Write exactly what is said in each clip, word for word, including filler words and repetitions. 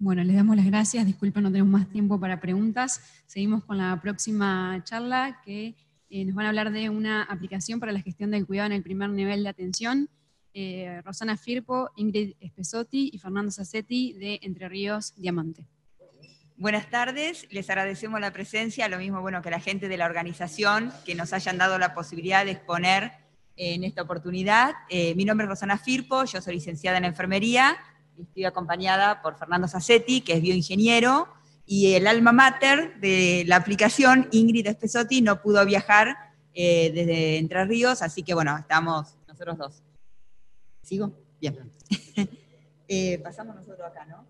Bueno, les damos las gracias. Disculpen, no tenemos más tiempo para preguntas. Seguimos con la próxima charla, que eh, nos van a hablar de una aplicación para la gestión del cuidado en el primer nivel de atención. Eh, Rosana Firpo, Ingrid Spesotti y Fernando Sassetti de Entre Ríos Diamante. Buenas tardes, les agradecemos la presencia, lo mismo bueno que la gente de la organización, que nos hayan dado la posibilidad de exponer en esta oportunidad. Eh, mi nombre es Rosana Firpo, yo soy licenciada en enfermería, estoy acompañada por Fernando Sassetti, que es bioingeniero, y el alma mater de la aplicación, Ingrid Spesotti, no pudo viajar eh, desde Entre Ríos, así que bueno, estamos nosotros dos. ¿Sigo? Bien. eh, pasamos nosotros acá, ¿no?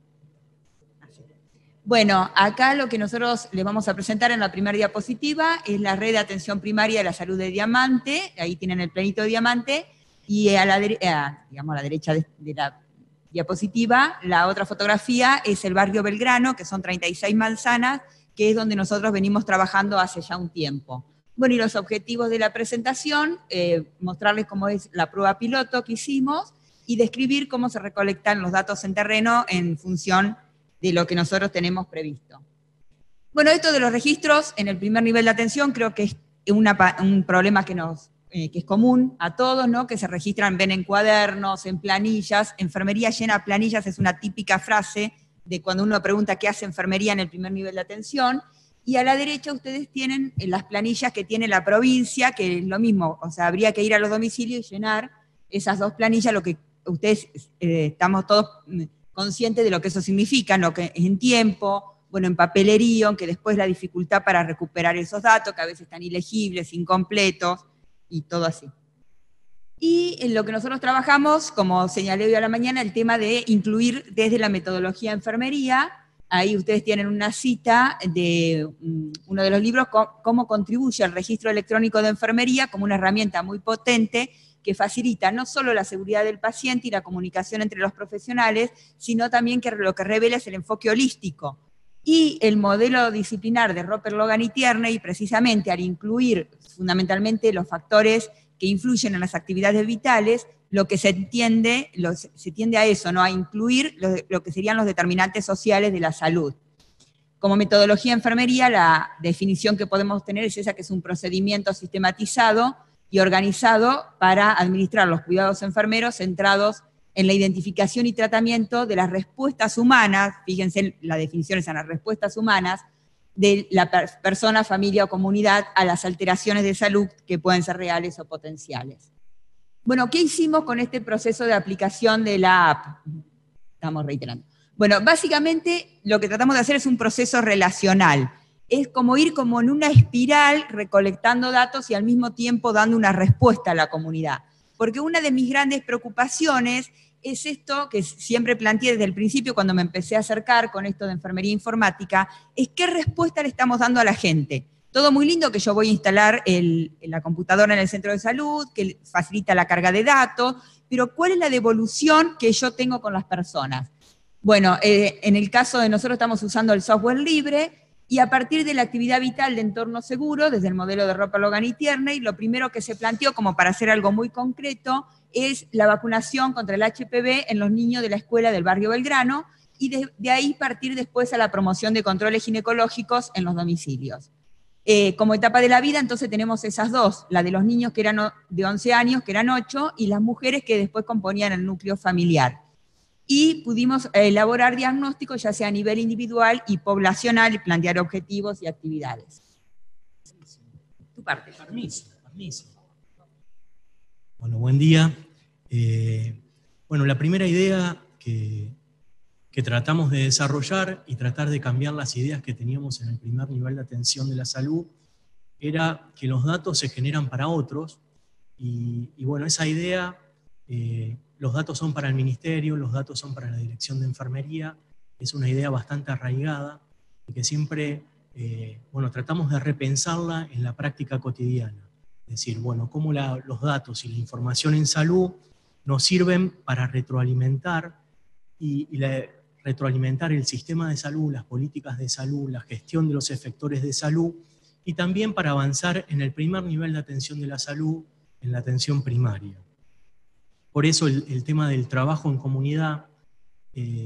Bueno, acá lo que nosotros les vamos a presentar en la primera diapositiva es la red de atención primaria de la salud de Diamante, ahí tienen el planito de Diamante, y a la, a, digamos, a la derecha de, de la diapositiva, la otra fotografía es el barrio Belgrano, que son treinta y seis manzanas, que es donde nosotros venimos trabajando hace ya un tiempo. Bueno, y los objetivos de la presentación, eh, mostrarles cómo es la prueba piloto que hicimos, y describir cómo se recolectan los datos en terreno en función de lo que nosotros tenemos previsto. Bueno, esto de los registros en el primer nivel de atención creo que es una, un problema que, nos, eh, que es común a todos, ¿no? Que se registran, ven en cuadernos, en planillas. Enfermería llena planillas es una típica frase de cuando uno pregunta qué hace enfermería en el primer nivel de atención. Y a la derecha ustedes tienen las planillas que tiene la provincia, que es lo mismo, o sea, habría que ir a los domicilios y llenar esas dos planillas, lo que ustedes eh, estamos todos consciente de lo que eso significa, lo que en tiempo, bueno, en papelería, aunque después la dificultad para recuperar esos datos, que a veces están ilegibles, incompletos, y todo así. Y en lo que nosotros trabajamos, como señalé hoy a la mañana, el tema de incluir desde la metodología de enfermería, ahí ustedes tienen una cita de um, uno de los libros, cómo contribuye el registro electrónico de enfermería como una herramienta muy potente que facilita no solo la seguridad del paciente y la comunicación entre los profesionales, sino también que lo que revela es el enfoque holístico. Y el modelo disciplinar de Roper, Logan y Tierney, precisamente al incluir fundamentalmente los factores que influyen en las actividades vitales, lo que se entiende, lo, se tiende a eso, ¿no? A incluir lo, lo que serían los determinantes sociales de la salud. Como metodología de enfermería, la definición que podemos tener es esa, que es un procedimiento sistematizado y organizado para administrar los cuidados enfermeros centrados en la identificación y tratamiento de las respuestas humanas, fíjense, la definición es a las respuestas humanas, de la persona, familia o comunidad a las alteraciones de salud que pueden ser reales o potenciales. Bueno, ¿qué hicimos con este proceso de aplicación de la app? Estamos reiterando. Bueno, básicamente lo que tratamos de hacer es un proceso relacional. Es como ir como en una espiral recolectando datos y al mismo tiempo dando una respuesta a la comunidad. Porque una de mis grandes preocupaciones es esto que siempre planteé desde el principio cuando me empecé a acercar con esto de enfermería informática, es qué respuesta le estamos dando a la gente. Todo muy lindo que yo voy a instalar el, la computadora en el centro de salud, que facilita la carga de datos, pero ¿cuál es la devolución que yo tengo con las personas? Bueno, eh, en el caso de nosotros estamos usando el software libre, y a partir de la actividad vital de entorno seguro, desde el modelo de Roper, Logan y Tierney, lo primero que se planteó, como para hacer algo muy concreto, es la vacunación contra el H P V en los niños de la escuela del barrio Belgrano, y de, de ahí partir después a la promoción de controles ginecológicos en los domicilios. Eh, como etapa de la vida, entonces tenemos esas dos, la de los niños que eran de once años, que eran ocho, y las mujeres que después componían el núcleo familiar. Y pudimos elaborar diagnósticos ya sea a nivel individual y poblacional y plantear objetivos y actividades. Tu parte. Permiso, permiso. Bueno, buen día. Eh, bueno, la primera idea que, que tratamos de desarrollar y tratar de cambiar las ideas que teníamos en el primer nivel de atención de la salud era que los datos se generan para otros y, y bueno, esa idea... Eh, los datos son para el ministerio, los datos son para la dirección de enfermería, es una idea bastante arraigada y que siempre, eh, bueno, tratamos de repensarla en la práctica cotidiana. Es decir, bueno, cómo la, los datos y la información en salud nos sirven para retroalimentar y, y la, retroalimentar el sistema de salud, las políticas de salud, la gestión de los efectores de salud y también para avanzar en el primer nivel de atención de la salud, en la atención primaria. Por eso el, el tema del trabajo en comunidad, eh,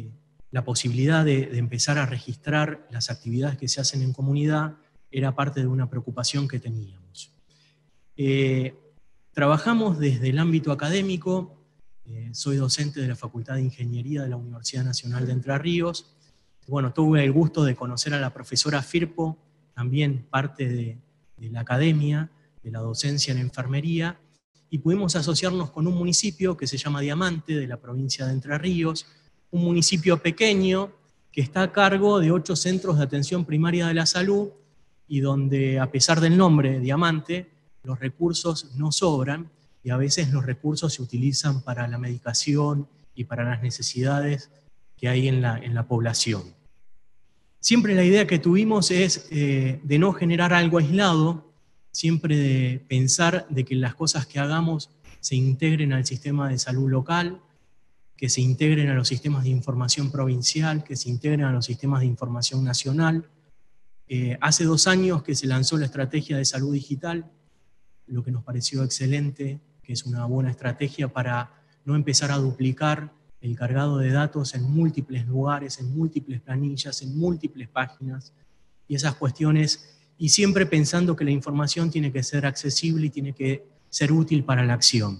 la posibilidad de, de empezar a registrar las actividades que se hacen en comunidad era parte de una preocupación que teníamos. Eh, trabajamos desde el ámbito académico, eh, soy docente de la Facultad de Ingeniería de la Universidad Nacional de Entre Ríos. Bueno, tuve el gusto de conocer a la profesora Firpo, también parte de, de la academia, de la docencia en enfermería, y pudimos asociarnos con un municipio que se llama Diamante, de la provincia de Entre Ríos, un municipio pequeño que está a cargo de ocho centros de atención primaria de la salud, y donde, a pesar del nombre, Diamante, los recursos no sobran, y a veces los recursos se utilizan para la medicación y para las necesidades que hay en la, en la población. Siempre la idea que tuvimos es eh, de no generar algo aislado, siempre de pensar de que las cosas que hagamos se integren al sistema de salud local, que se integren a los sistemas de información provincial, que se integren a los sistemas de información nacional. Eh, hace dos años que se lanzó la estrategia de salud digital, lo que nos pareció excelente, que es una buena estrategia para no empezar a duplicar el cargado de datos en múltiples lugares, en múltiples planillas, en múltiples páginas, y esas cuestiones, y siempre pensando que la información tiene que ser accesible y tiene que ser útil para la acción.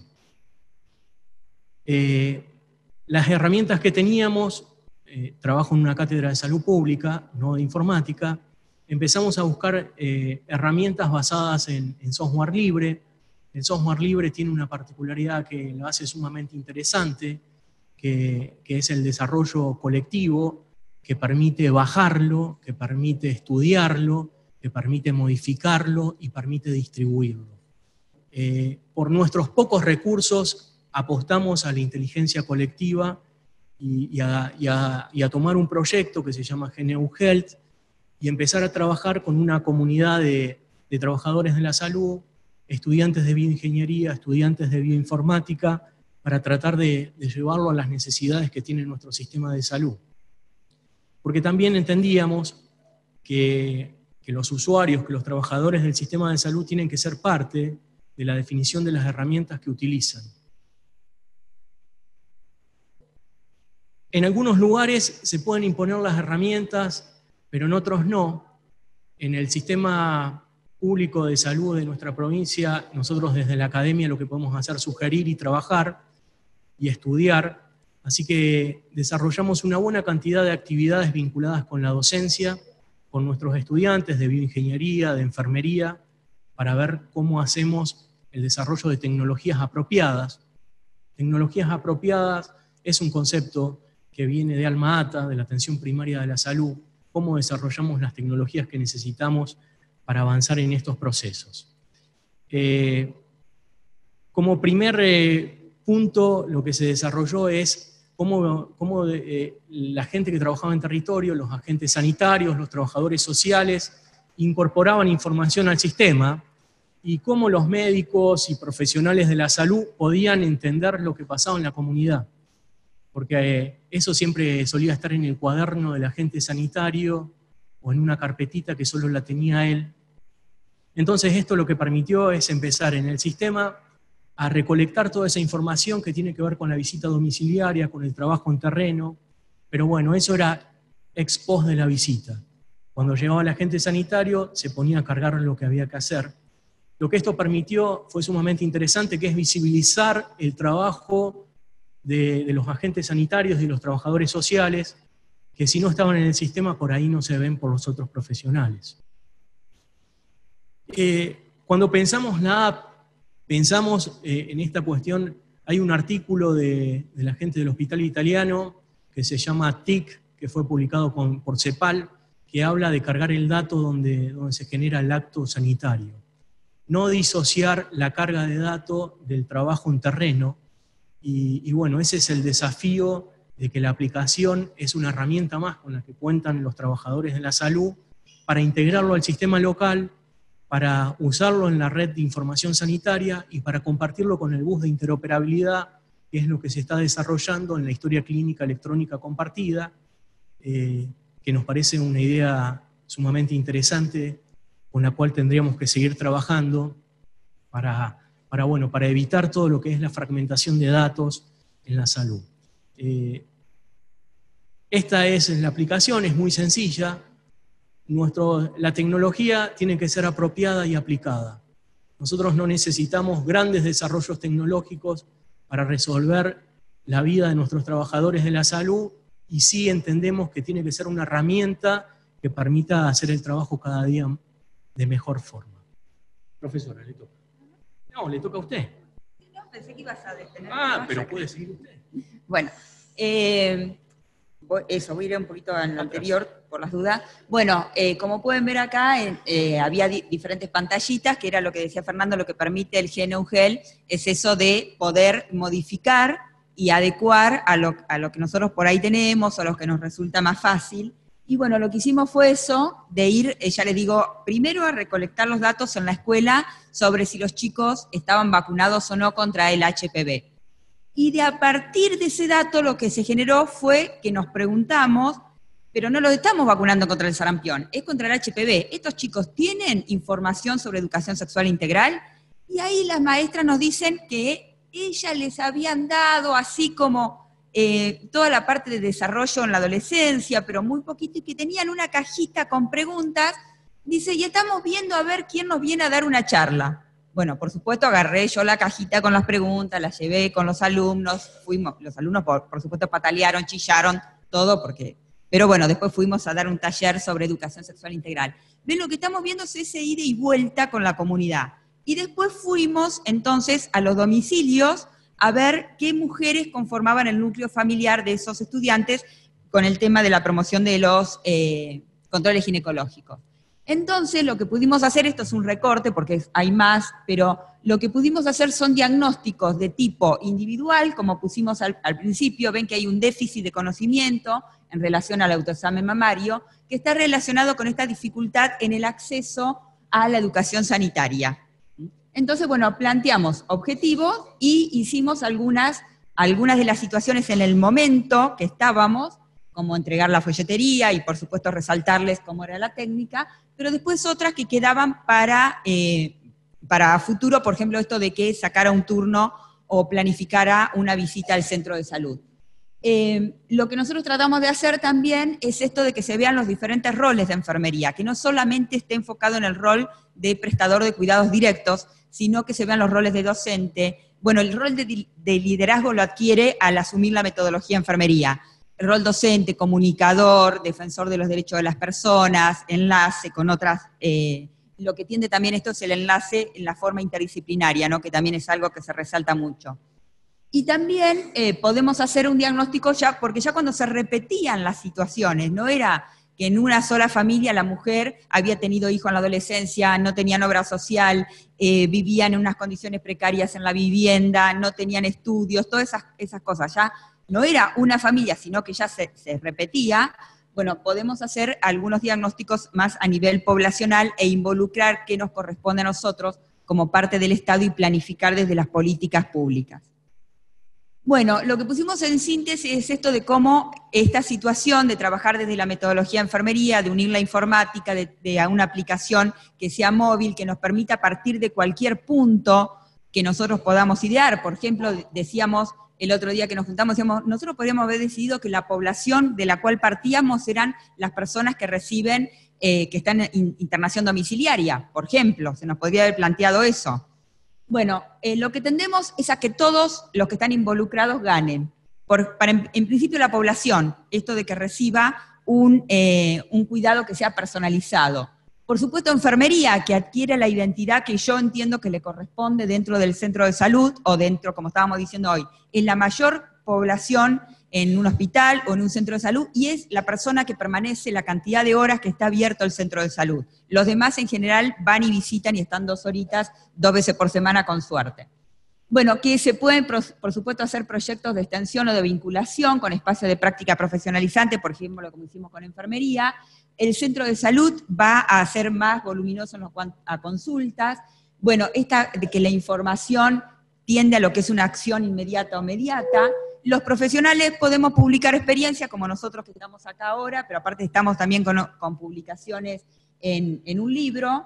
Eh, las herramientas que teníamos, eh, trabajo en una cátedra de salud pública, no de informática, empezamos a buscar eh, herramientas basadas en, en software libre. El software libre tiene una particularidad que lo hace sumamente interesante, que, que es el desarrollo colectivo, que permite bajarlo, que permite estudiarlo, que permite modificarlo y permite distribuirlo. Eh, por nuestros pocos recursos apostamos a la inteligencia colectiva y, y, a, y, a, y a tomar un proyecto que se llama G N U Health y empezar a trabajar con una comunidad de, de trabajadores de la salud, estudiantes de bioingeniería, estudiantes de bioinformática, para tratar de, de llevarlo a las necesidades que tiene nuestro sistema de salud. Porque también entendíamos que, que los usuarios, que los trabajadores del sistema de salud tienen que ser parte de la definición de las herramientas que utilizan. En algunos lugares se pueden imponer las herramientas, pero en otros no. En el sistema público de salud de nuestra provincia, nosotros desde la academia lo que podemos hacer es sugerir y trabajar y estudiar, así que desarrollamos una buena cantidad de actividades vinculadas con la docencia, con nuestros estudiantes de bioingeniería, de enfermería, para ver cómo hacemos el desarrollo de tecnologías apropiadas. Tecnologías apropiadas es un concepto que viene de Alma Ata, de la atención primaria de la salud, cómo desarrollamos las tecnologías que necesitamos para avanzar en estos procesos. Eh, como primer eh, punto, lo que se desarrolló es cómo, cómo eh, la gente que trabajaba en territorio, los agentes sanitarios, los trabajadores sociales, incorporaban información al sistema y cómo los médicos y profesionales de la salud podían entender lo que pasaba en la comunidad. Porque eh, eso siempre solía estar en el cuaderno del agente sanitario o en una carpetita que solo la tenía él. Entonces esto lo que permitió es empezar en el sistema a recolectar toda esa información que tiene que ver con la visita domiciliaria, con el trabajo en terreno, pero bueno, eso era ex post de la visita. Cuando llegaba el agente sanitario se ponía a cargar lo que había que hacer. Lo que esto permitió fue sumamente interesante, que es visibilizar el trabajo de, de los agentes sanitarios y los trabajadores sociales, que si no estaban en el sistema por ahí no se ven por los otros profesionales. Eh, cuando pensamos la app, pensamos eh, en esta cuestión, hay un artículo de, de la gente del Hospital Italiano que se llama T I C, que fue publicado con, por CEPAL, que habla de cargar el dato donde, donde se genera el acto sanitario. No disociar la carga de datos del trabajo en terreno, y, y bueno, ese es el desafío de que la aplicación es una herramienta más con la que cuentan los trabajadores de la salud para integrarlo al sistema local, para usarlo en la red de información sanitaria y para compartirlo con el bus de interoperabilidad, que es lo que se está desarrollando en la historia clínica electrónica compartida, eh, que nos parece una idea sumamente interesante con la cual tendríamos que seguir trabajando para, para, bueno, para evitar todo lo que es la fragmentación de datos en la salud. Eh, Esta es la aplicación, es muy sencilla. Nuestro, la tecnología tiene que ser apropiada y aplicada. Nosotros no necesitamos grandes desarrollos tecnológicos para resolver la vida de nuestros trabajadores de la salud, y sí entendemos que tiene que ser una herramienta que permita hacer el trabajo cada día de mejor forma. Profesora, le toca. No, le toca a usted. No, pensé que ibas a detener. Ah, pero puede seguir usted. Bueno, eh, eso, voy a ir un poquito a lo anterior, por las dudas. Bueno, eh, como pueden ver acá, eh, había di diferentes pantallitas, que era lo que decía Fernando, lo que permite el GeneUGel, es eso de poder modificar y adecuar a lo, a lo que nosotros por ahí tenemos, o a lo que nos resulta más fácil. Y bueno, lo que hicimos fue eso, de ir, eh, ya les digo, primero a recolectar los datos en la escuela sobre si los chicos estaban vacunados o no contra el H P V. Y de a partir de ese dato lo que se generó fue que nos preguntamos, pero no los estamos vacunando contra el sarampión, es contra el H P V. ¿Estos chicos tienen información sobre educación sexual integral? Y ahí las maestras nos dicen que ellas les habían dado así como eh, toda la parte de desarrollo en la adolescencia, pero muy poquito, y que tenían una cajita con preguntas. Dice, y estamos viendo a ver quién nos viene a dar una charla. Bueno, por supuesto agarré yo la cajita con las preguntas, la llevé con los alumnos, fuimos, los alumnos por, por supuesto patalearon, chillaron, todo, porque, pero bueno, después fuimos a dar un taller sobre educación sexual integral. Ven, lo que estamos viendo es ese ida y vuelta con la comunidad. Y después fuimos entonces a los domicilios a ver qué mujeres conformaban el núcleo familiar de esos estudiantes con el tema de la promoción de los eh, controles ginecológicos. Entonces, lo que pudimos hacer, esto es un recorte porque hay más, pero lo que pudimos hacer son diagnósticos de tipo individual, como pusimos al, al principio. Ven que hay un déficit de conocimiento en relación al autoexamen mamario, que está relacionado con esta dificultad en el acceso a la educación sanitaria. Entonces, bueno, planteamos objetivos y hicimos algunas, algunas de las situaciones en el momento que estábamos, como entregar la folletería y por supuesto resaltarles cómo era la técnica, pero después otras que quedaban para, eh, para futuro, por ejemplo, esto de que sacara un turno o planificara una visita al centro de salud. Eh, lo que nosotros tratamos de hacer también es esto de que se vean los diferentes roles de enfermería, que no solamente esté enfocado en el rol de prestador de cuidados directos, sino que se vean los roles de docente. Bueno, el rol de, de liderazgo lo adquiere al asumir la metodología enfermería. El rol docente, comunicador, defensor de los derechos de las personas, enlace con otras. Eh, lo que tiende también esto es el enlace en la forma interdisciplinaria, ¿no? Que también es algo que se resalta mucho. Y también eh, podemos hacer un diagnóstico ya, porque ya cuando se repetían las situaciones, no era que en una sola familia la mujer había tenido hijo en la adolescencia, no tenían obra social, eh, vivían en unas condiciones precarias en la vivienda, no tenían estudios, todas esas, esas cosas. Ya no era una familia, sino que ya se, se repetía. Bueno, podemos hacer algunos diagnósticos más a nivel poblacional e involucrar qué nos corresponde a nosotros como parte del Estado y planificar desde las políticas públicas. Bueno, lo que pusimos en síntesis es esto de cómo esta situación de trabajar desde la metodología de enfermería, de unir la informática, de, de a una aplicación que sea móvil, que nos permita partir de cualquier punto que nosotros podamos idear. Por ejemplo, decíamos el otro día que nos juntamos, decíamos, nosotros podríamos haber decidido que la población de la cual partíamos eran las personas que reciben, eh, que están en internación domiciliaria, por ejemplo, se nos podría haber planteado eso. Bueno, eh, lo que tendemos es a que todos los que están involucrados ganen. Por, para, en, en principio la población, esto de que reciba un, eh, un cuidado que sea personalizado. Por supuesto enfermería, que adquiere la identidad que yo entiendo que le corresponde dentro del centro de salud, o dentro, como estábamos diciendo hoy, es la mayor población en un hospital o en un centro de salud, y es la persona que permanece la cantidad de horas que está abierto el centro de salud. Los demás en general van y visitan y están dos horitas, dos veces por semana con suerte. Bueno, que se pueden, por supuesto, hacer proyectos de extensión o de vinculación con espacios de práctica profesionalizante, por ejemplo, lo que hicimos con enfermería. El centro de salud va a ser más voluminoso en lo cuanto a consultas. Bueno, esta de que la información tiende a lo que es una acción inmediata o mediata. Los profesionales podemos publicar experiencias, como nosotros que estamos acá ahora, pero aparte estamos también con, con publicaciones en, en un libro.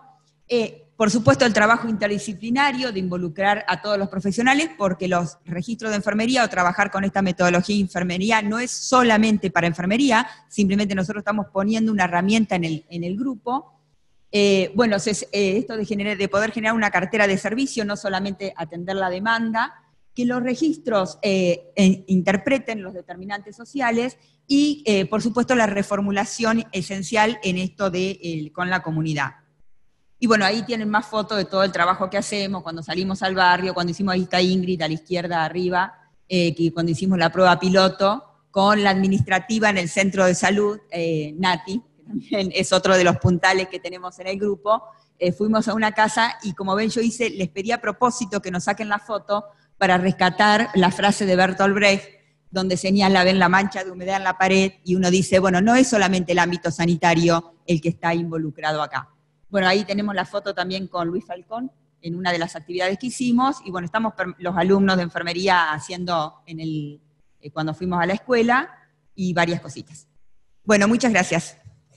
Eh, por supuesto, el trabajo interdisciplinario de involucrar a todos los profesionales, porque los registros de enfermería o trabajar con esta metodología de enfermería no es solamente para enfermería, simplemente nosotros estamos poniendo una herramienta en el, en el grupo. Eh, bueno, se, eh, esto de, generar, de poder generar una cartera de servicio, no solamente atender la demanda, que los registros eh, en, interpreten los determinantes sociales y, eh, por supuesto, la reformulación esencial en esto de, eh, con la comunidad. Y bueno, ahí tienen más fotos de todo el trabajo que hacemos, cuando salimos al barrio, cuando hicimos, ahí está Ingrid a la izquierda arriba, eh, que cuando hicimos la prueba piloto, con la administrativa en el centro de salud, eh, Nati, que también es otro de los puntales que tenemos en el grupo, eh, fuimos a una casa y como ven yo hice, les pedí a propósito que nos saquen la foto para rescatar la frase de Bertolt Brecht, donde señala, ven la mancha de humedad en la pared, y uno dice, bueno, no es solamente el ámbito sanitario el que está involucrado acá. Bueno, ahí tenemos la foto también con Luis Falcón, en una de las actividades que hicimos, y bueno, estamos los alumnos de enfermería haciendo en el, eh, cuando fuimos a la escuela, y varias cositas. Bueno, muchas gracias.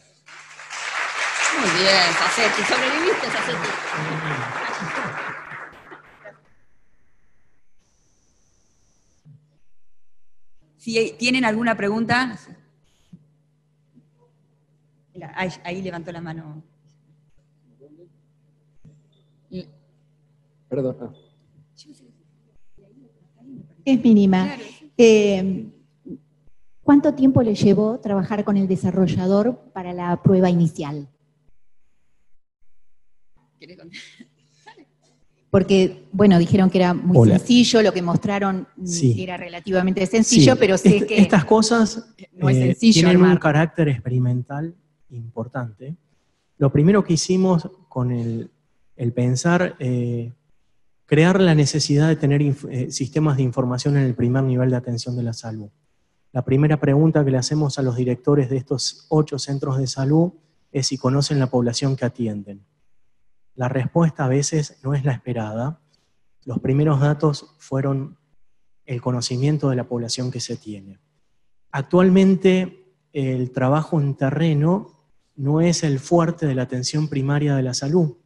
Muy bien, Sacetti, sobreviviste, Sacetti. Si tienen alguna pregunta, ahí, ahí levantó la mano. Perdón. Ah. Es mínima. Claro. Eh, ¿Cuánto tiempo le llevó trabajar con el desarrollador para la prueba inicial? ¿Querés contar? Porque, bueno, dijeron que era muy Hola. sencillo, lo que mostraron Sí. era relativamente sencillo, Sí, pero sé est- que estas cosas no es eh, sencillo tienen un armar. carácter experimental importante. Lo primero que hicimos con el, el pensar, eh, crear la necesidad de tener inf- eh, sistemas de información en el primer nivel de atención de la salud. La primera pregunta que le hacemos a los directores de estos ocho centros de salud es si conocen la población que atienden. La respuesta a veces no es la esperada. Los primeros datos fueron el conocimiento de la población que se tiene. Actualmente el trabajo en terreno no es el fuerte de la atención primaria de la salud.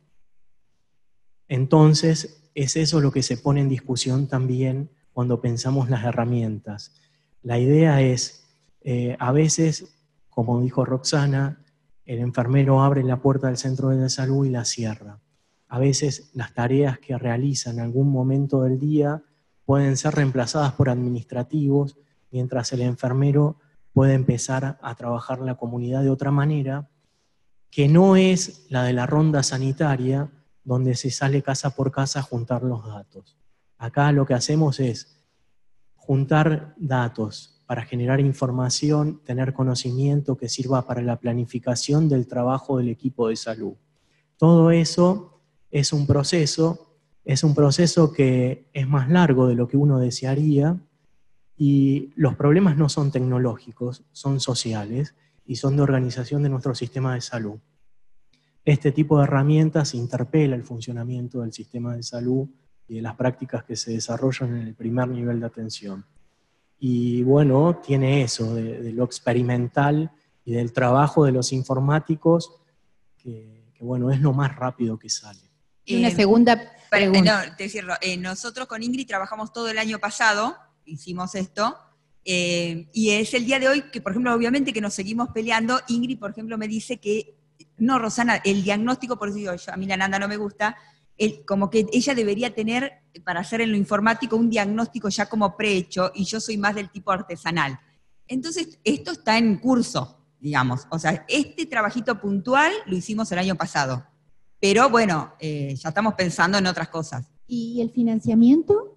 Entonces es eso lo que se pone en discusión también cuando pensamos las herramientas. La idea es, eh, a veces, como dijo Roxana, el enfermero abre la puerta del centro de salud y la cierra. A veces las tareas que realiza en algún momento del día pueden ser reemplazadas por administrativos, mientras el enfermero puede empezar a trabajar la comunidad de otra manera, que no es la de la ronda sanitaria, donde se sale casa por casa a juntar los datos. Acá lo que hacemos es juntar datos para generar información, tener conocimiento que sirva para la planificación del trabajo del equipo de salud. Todo eso es un proceso, es un proceso que es más largo de lo que uno desearía, y los problemas no son tecnológicos, son sociales y son de organización de nuestro sistema de salud. Este tipo de herramientas interpela el funcionamiento del sistema de salud y de las prácticas que se desarrollan en el primer nivel de atención. Y bueno, tiene eso de, de lo experimental y del trabajo de los informáticos, que, que bueno, es lo más rápido que sale. Y una Eh, segunda pregunta. No, te decirlo, eh, nosotros con Ingrid trabajamos todo el año pasado, hicimos esto, eh, y es el día de hoy que, por ejemplo, obviamente que nos seguimos peleando. Ingrid, por ejemplo, me dice que, no, Rosana, el diagnóstico, por eso digo yo, a mí la Nanda no me gusta, el, como que ella debería tener, para hacer en lo informático, un diagnóstico ya como prehecho, y yo soy más del tipo artesanal. Entonces, esto está en curso, digamos. O sea, este trabajito puntual lo hicimos el año pasado. Pero bueno, eh, ya estamos pensando en otras cosas. ¿Y el financiamiento?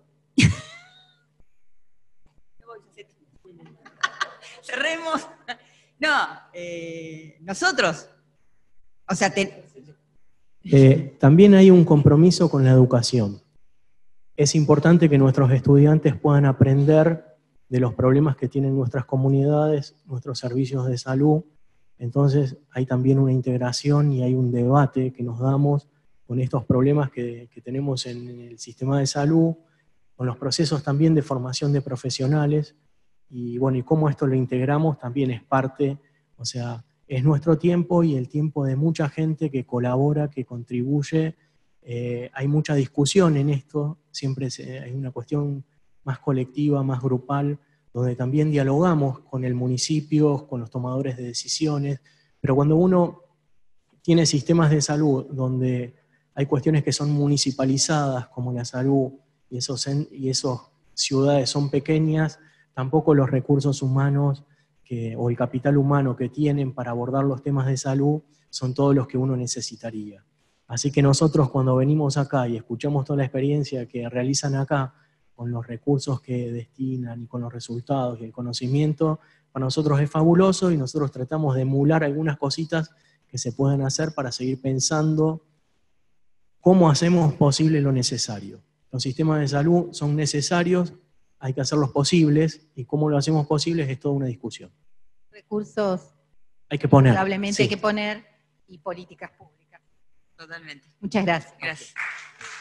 Cerremos. No, eh, nosotros. O sea, te... Eh, también hay un compromiso con la educación. Es importante que nuestros estudiantes puedan aprender de los problemas que tienen nuestras comunidades, nuestros servicios de salud. Entonces hay también una integración y hay un debate que nos damos con estos problemas que, que tenemos en el sistema de salud, con los procesos también de formación de profesionales, y bueno, y cómo esto lo integramos también es parte, o sea, es nuestro tiempo y el tiempo de mucha gente que colabora, que contribuye. Eh, hay mucha discusión en esto, siempre se, hay una cuestión más colectiva, más grupal, donde también dialogamos con el municipio, con los tomadores de decisiones, pero cuando uno tiene sistemas de salud donde hay cuestiones que son municipalizadas, como la salud, y esos, y esos ciudades son pequeñas, tampoco los recursos humanos que, o el capital humano que tienen para abordar los temas de salud son todos los que uno necesitaría. Así que nosotros cuando venimos acá y escuchamos toda la experiencia que realizan acá, con los recursos que destinan y con los resultados y el conocimiento, para nosotros es fabuloso y nosotros tratamos de emular algunas cositas que se pueden hacer para seguir pensando cómo hacemos posible lo necesario. Los sistemas de salud son necesarios, hay que hacerlos posibles, y cómo lo hacemos posibles es toda una discusión. Recursos hay que poner, probablemente sí. hay que poner, y políticas públicas. Totalmente. Muchas gracias. Gracias.